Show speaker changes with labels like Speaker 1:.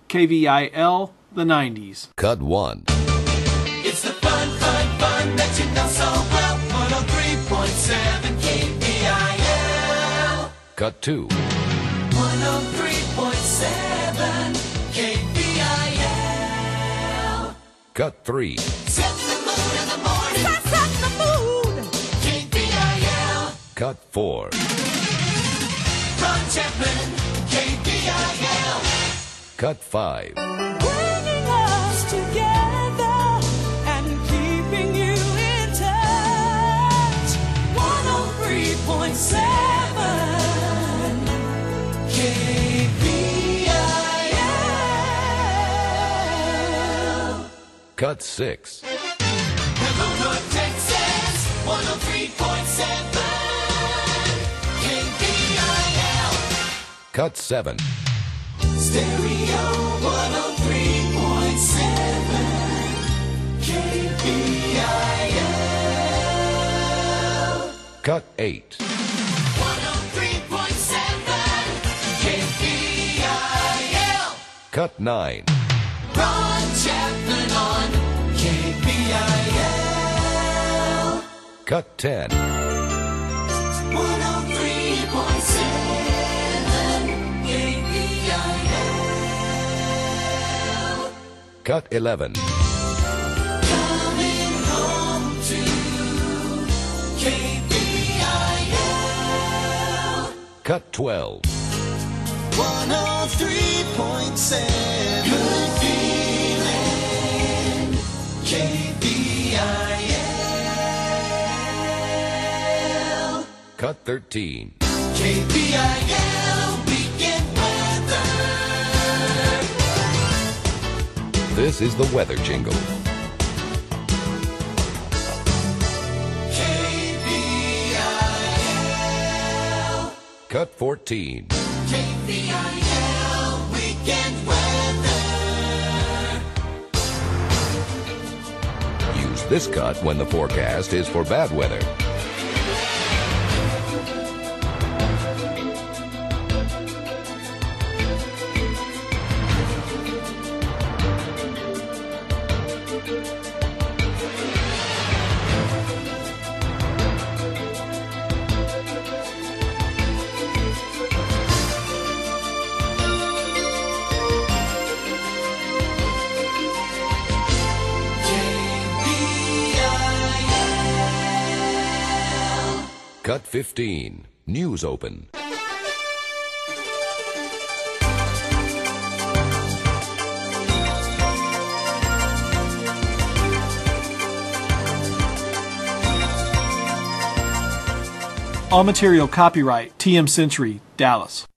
Speaker 1: KVIL, the 90s.
Speaker 2: Cut 1.
Speaker 3: It's the fun that you know so well. 103.7 KVIL.
Speaker 2: Cut 2.
Speaker 3: 103.7 KVIL.
Speaker 2: Cut 3.
Speaker 3: Set the mood in the morning. Set the mood. KVIL.
Speaker 2: Cut 4.
Speaker 3: Ron Chapman. KVIL.
Speaker 2: Cut 5.
Speaker 3: Bringing us together and keeping you in touch. 103.7 KVIL.
Speaker 2: Cut 6.
Speaker 3: Hello, North Texas. 103.7 KVIL.
Speaker 2: Cut 7.
Speaker 3: Stereo 103.7 KVIL.
Speaker 2: Cut 8.
Speaker 3: 103.7 KVIL.
Speaker 2: Cut 9.
Speaker 3: Ron Chapman on KVIL.
Speaker 2: Cut 10.
Speaker 3: 103.7 KVIL.
Speaker 2: Cut 11.
Speaker 3: Coming home to KVIL.
Speaker 2: Cut 12.
Speaker 3: 103.7 Good feeling KVIL.
Speaker 2: Cut 13.
Speaker 3: KVIL weekend weather.
Speaker 2: This is the weather jingle.
Speaker 3: KVIL.
Speaker 2: Cut 14.
Speaker 3: KVIL weekend weather.
Speaker 2: Use this cut when the forecast is for bad weather. Cut 15. News open.
Speaker 1: All material copyright TM Century, Dallas.